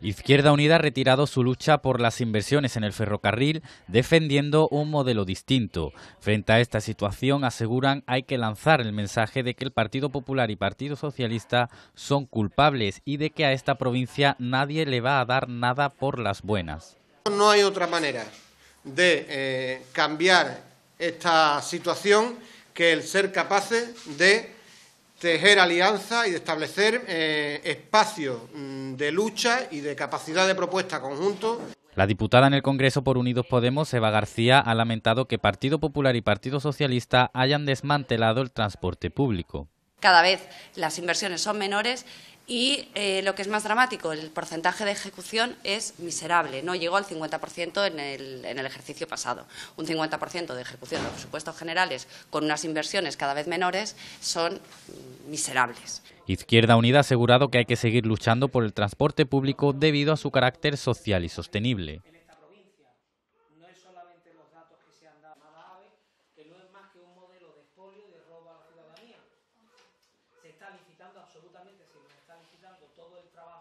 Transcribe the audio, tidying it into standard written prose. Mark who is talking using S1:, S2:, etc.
S1: Izquierda Unida ha retirado su lucha por las inversiones en el ferrocarril, defendiendo un modelo distinto. Frente a esta situación, aseguran, hay que lanzar el mensaje de que el Partido Popular y Partido Socialista son culpables y de que a esta provincia nadie le va a dar nada por las buenas.
S2: No hay otra manera de cambiar esta situación que el ser capaces de tejer alianzas y de establecer espacios de lucha y de capacidad de propuesta conjunto.
S1: La diputada en el Congreso por Unidos Podemos, Eva García, ha lamentado que Partido Popular y Partido Socialista hayan desmantelado el transporte público.
S3: Cada vez las inversiones son menores y lo que es más dramático, el porcentaje de ejecución es miserable, no llegó al 50% en el ejercicio pasado. Un 50% de ejecución de los presupuestos generales con unas inversiones cada vez menores son miserables.
S1: Izquierda Unida ha asegurado que hay que seguir luchando por el transporte público debido a su carácter social y sostenible.
S4: No es solamente los datos que se han dado a AVE, que no es más que un modelo de expolio y de robo a la ciudadanía. Se está licitando absolutamente, se está licitando todo el trabajo.